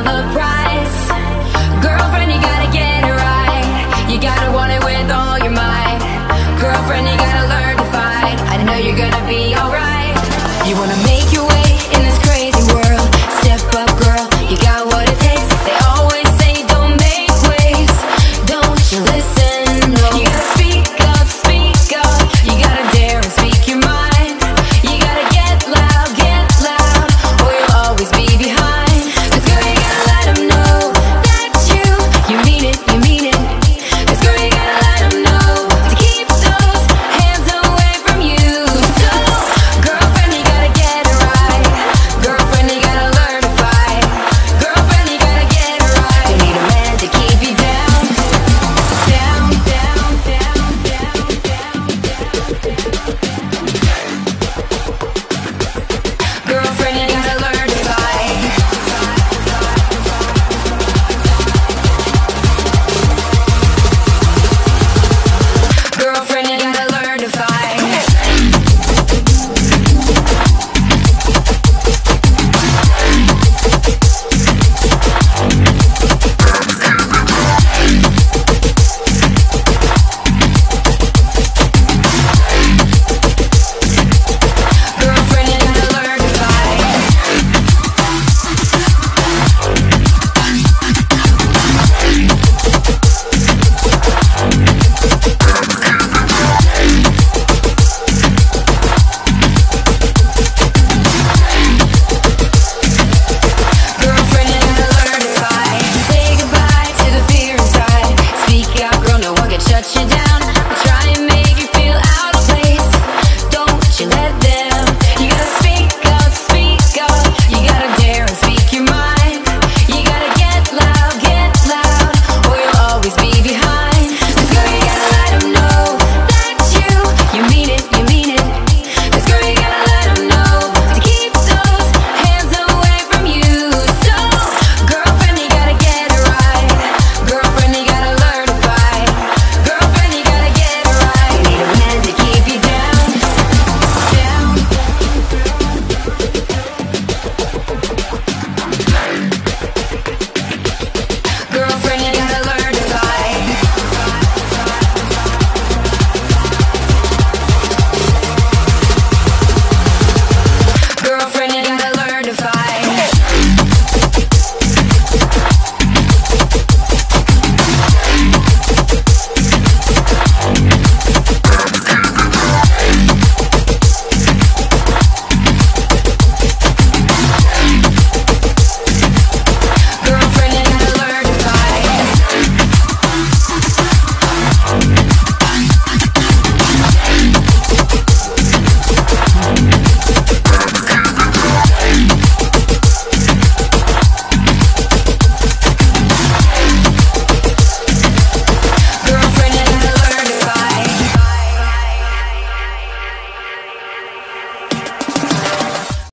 on the price. Girlfriend, you gotta get it right. You gotta want it with all your might. Girlfriend, you gotta learn to fight. I know you're gonna be alright. You wanna make your way in this crazy world. Step up, girl, you got what it takes. They always say don't make waves. Don't you listen, no. You gotta speak up, you gotta dare and speak your mind. You gotta get loud, or you'll always be behind. Cause girl, you gotta let them know that you mean it, you mean it. Cause girl, you gotta let them know to keep those hands away from you. So, girlfriend, you gotta get it right. Girlfriend, you gotta learn to fight. Girlfriend, you gotta get it right. You need a man to keep you down, down, down, down, down, down, Girlfriend, you gotta learn to fight. Girlfriend, you gotta learn to fight. Girlfriend, you gotta learn to fight. Girlfriend, you gotta learn to fight. Say goodbye to the fear inside. Speak out, girl, no one can shut you down.